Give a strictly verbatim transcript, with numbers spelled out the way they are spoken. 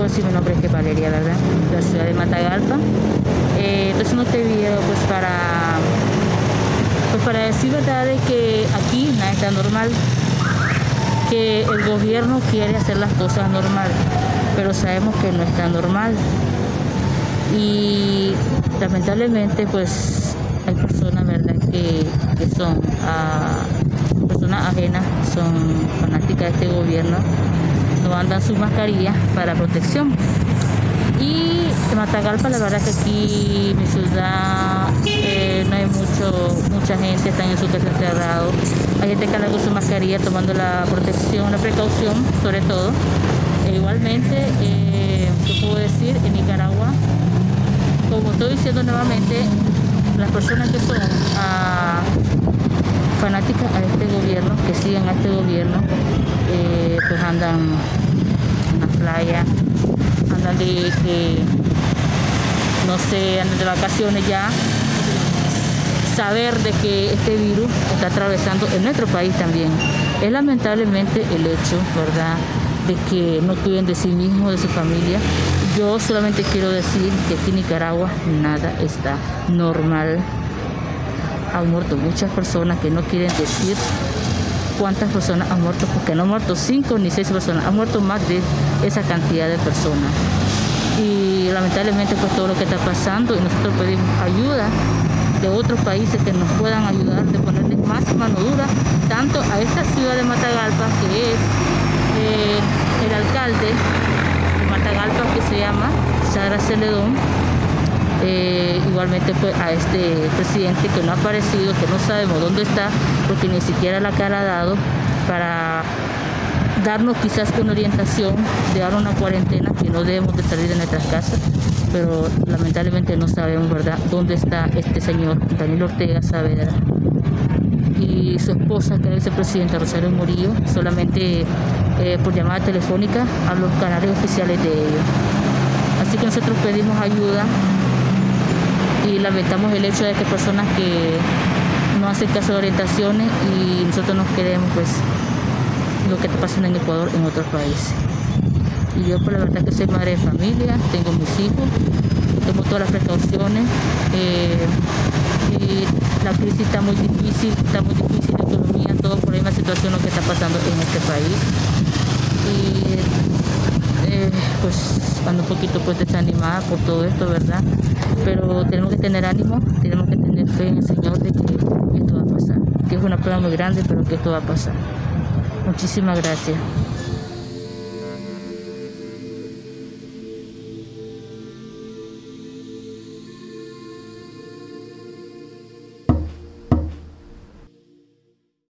sí, mi nombre es Valeria, ¿verdad? De la ciudad de Matagalpa. Eh, entonces no te video pues para, pues para decir verdad de que aquí nada está normal, que el gobierno quiere hacer las cosas normal, pero sabemos que no está normal. Y lamentablemente pues hay personas, ¿verdad?, que, que son uh, personas ajenas, son fanáticas de este gobierno, no andan sus mascarillas para protección. Y en Matagalpa, la verdad que aquí mi ciudad eh, no hay mucho, mucha gente, están en su casa encerrados. Hay gente que anda con su mascarilla tomando la protección, la precaución sobre todo. E igualmente, eh, ¿qué puedo decir? En Nicaragua, como estoy diciendo nuevamente, las personas que son uh, fanáticas a este gobierno, que siguen a este gobierno, eh, pues andan en la playa, andan de, de, no sé, andan de vacaciones ya. Saber de que este virus está atravesando en nuestro país también. Es lamentablemente el hecho, ¿verdad?, de que no cuiden de sí mismos, de su familia. Yo solamente quiero decir que aquí en Nicaragua nada está normal. Han muerto muchas personas que no quieren decir cuántas personas han muerto, porque no han muerto cinco ni seis personas, han muerto más de esa cantidad de personas. Y lamentablemente pues todo lo que está pasando, y nosotros pedimos ayuda de otros países que nos puedan ayudar, de ponerle más mano dura, tanto a esta ciudad de Matagalpa, que es eh, el alcalde de Matagalpa, que se llama Sara Celedón, eh, igualmente pues a este presidente que no ha aparecido, que no sabemos dónde está, porque ni siquiera la cara ha dado para darnos quizás una orientación, de dar una cuarentena, que no debemos de salir de nuestras casas, pero lamentablemente no sabemos, ¿verdad?, dónde está este señor Daniel Ortega Saavedra y su esposa, que es la vicepresidenta Rosario Murillo, solamente eh, por llamada telefónica a los canales oficiales de ellos. Así que nosotros pedimos ayuda y lamentamos el hecho de que personas que no hacen caso de orientaciones, y nosotros nos queremos pues lo que está pasando en Ecuador, en otros países. Y yo, por la verdad, que soy madre de familia, tengo mis hijos, tengo todas las precauciones. Eh, y la crisis está muy difícil, está muy difícil, la economía, todo por la misma situación lo que está pasando en este país. Y eh, pues ando un poquito pues desanimada por todo esto, ¿verdad? Pero tenemos que tener ánimo, tenemos que tener fe en el Señor de que esto va a pasar, que es una prueba muy grande, pero que esto va a pasar. Muchísimas gracias.